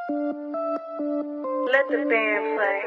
Let the band play.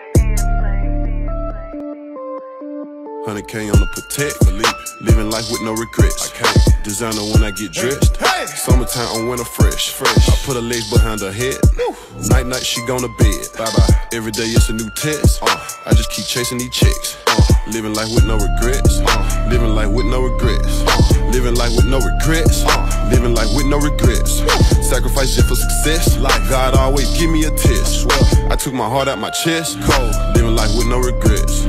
100K on the Patek Philippe, living life with no regrets. I can't designer when I get dressed. Summertime on winter fresh. I put her legs behind her head. Night night she gone to bed. Bye bye. Every day it's a new test. I just keep chasing these chicks. Living life with no regrets. Living life with no regrets. Living life with no regrets. Living life with no regrets. Sacrifice just for success. God always give me a test. I took my heart out my chest. Cold. Living life with no regrets.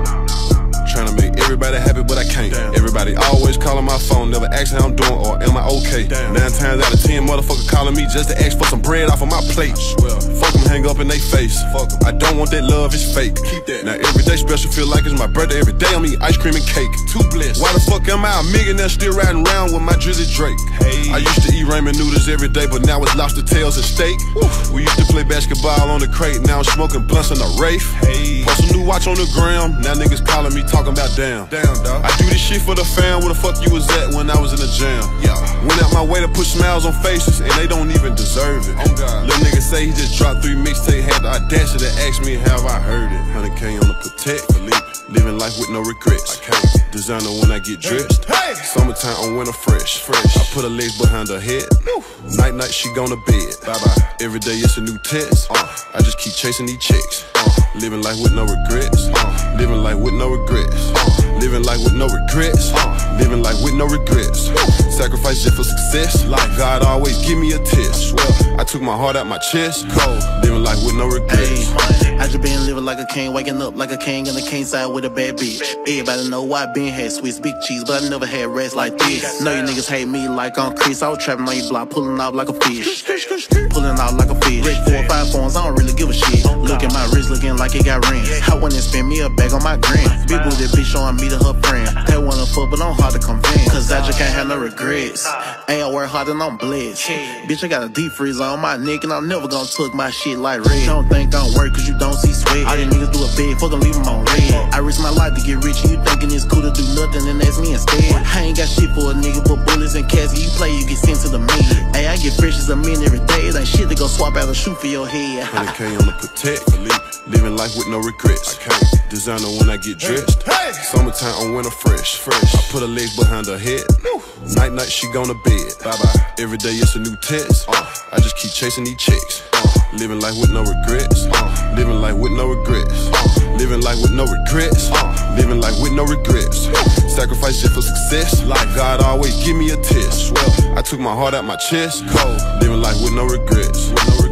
Tryna make everybody happy, but I can't. Everybody always calling my phone, never ask how I'm doing or am I okay. 9 times out of 10, motherfucker calling me just to ask for some bread off of my plate. Fuck them, hang up in they face. Fuck them. I don't want that love, it's fake. Keep that. Now every day special, feel like it's my birthday. Every day I'm eating ice cream and cake. Too blessed. Why the fuck am I a millionaire still riding around with my Drizzy Drake? Hey. I used to eat ramen noodles every day, but now it's lobster tails and steak. We used to play basketball on the crate, now I'm smoking blunts in a Wraith. Hey. Plus a new watch on the gram, now niggas calling me talking about damn, dog. I do this shit for the fam. Where the fuck you was at when I was in the jam? Yeah. Went out my way to put smiles on faces, and they don't even deserve it. Oh God. Little nigga say he just dropped 3 mixtapes, had the audacity to ask me have I heard it. 100K on the Patek Philippe, living life with no regrets. I can't designer when I get dressed. Summertime on winter fresh. I put her legs behind her head. Night night she gone to bed. Bye bye. Every day it's a new test. I just keep chasing these chicks. Living life with no regrets. Living life with no regrets. Living life with no regrets. Living life with no regrets. Sacrifice just for success. God always give me a test. I took my heart out my chest. Cold. Living life with no regrets. I just been living like a king, waking up like a king on the king side with a bad bitch. Everybody know I been had Swiss big cheese, but I never had rats like this. Know you niggas hate me like I'm Chris. I was trapping on your block, pulling off like a fish. Pulling out like a fish. 4 or 5 phones, I don't really give a shit. Look at my wrist looking like it got rent. I went and spend me a bag on my grin. Big booty bitch showing me to her friend. They wanna fuck, but I'm hard to convince. Cause I just can't have no regrets. Ain't I work hard and I'm blessed. Bitch, I got a deep freeze on my neck, and I'm never gonna tuck my shit like red. Don't think I'm work cause you don't see sweat. All these niggas do a big, fuckin' leave them on red. I risk my life to get rich, and you thinking it's cool to do nothing and ask me instead. I ain't got shit for a nigga but bullets and caskets. You play, you get sent to the med. Hey, I get fresh as a man every day. It ain't shit to go swap out a shoe for your head. 100K on the Patek Philippe, living life with no regrets. I can't designer when I get dressed. Summertime on winter fresh. I put her legs behind her head. Night night she gone to bed. Bye bye. Every day it's a new test. I just keep chasing these chicks. Living life with no regrets. Living life with no regrets. Living life with no regrets. Living life with no regrets. Sacrifice just for success. God always give me a test. I took my heart out my chest. Cold. Living life with no regrets.